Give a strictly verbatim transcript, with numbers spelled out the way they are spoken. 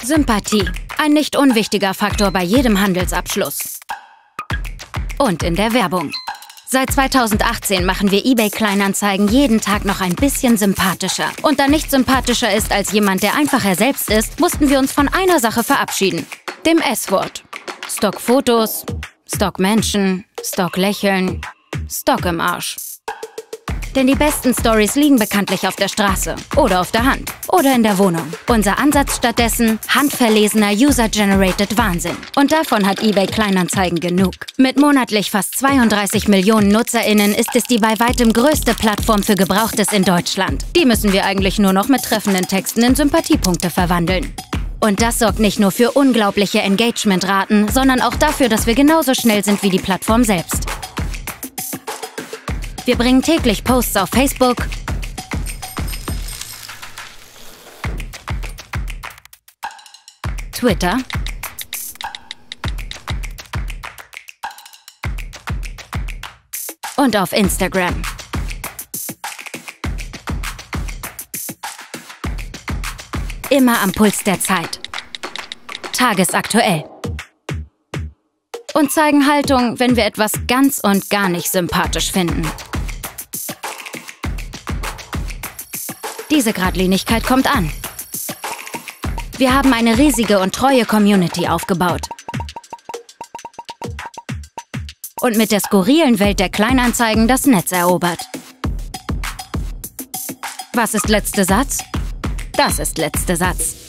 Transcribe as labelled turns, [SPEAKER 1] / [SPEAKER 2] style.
[SPEAKER 1] Sympathie. Ein nicht unwichtiger Faktor bei jedem Handelsabschluss. Und in der Werbung. Seit zweitausendachtzehn machen wir eBay Kleinanzeigen jeden Tag noch ein bisschen sympathischer. Und da nichts sympathischer ist als jemand, der einfach er selbst ist, mussten wir uns von einer Sache verabschieden. Dem S-Wort. Stockfotos, Stockmenschen, Stocklächeln, Stock im Arsch. Denn die besten Stories liegen bekanntlich auf der Straße oder auf der Hand oder in der Wohnung. Unser Ansatz stattdessen handverlesener User-Generated Wahnsinn. Und davon hat eBay Kleinanzeigen genug. Mit monatlich fast zweiunddreißig Millionen NutzerInnen ist es die bei weitem größte Plattform für Gebrauchtes in Deutschland. Die müssen wir eigentlich nur noch mit treffenden Texten in Sympathiepunkte verwandeln. Und das sorgt nicht nur für unglaubliche Engagement-Raten, sondern auch dafür, dass wir genauso schnell sind wie die Plattform selbst. Wir bringen täglich Posts auf Facebook, Twitter und auf Instagram. Immer am Puls der Zeit. Tagesaktuell. Und zeigen Haltung, wenn wir etwas ganz und gar nicht sympathisch finden. Diese Gradlinigkeit kommt an. Wir haben eine riesige und treue Community aufgebaut. Und mit der skurrilen Welt der Kleinanzeigen das Netz erobert. Was ist letzter Satz? Das ist letzter Satz.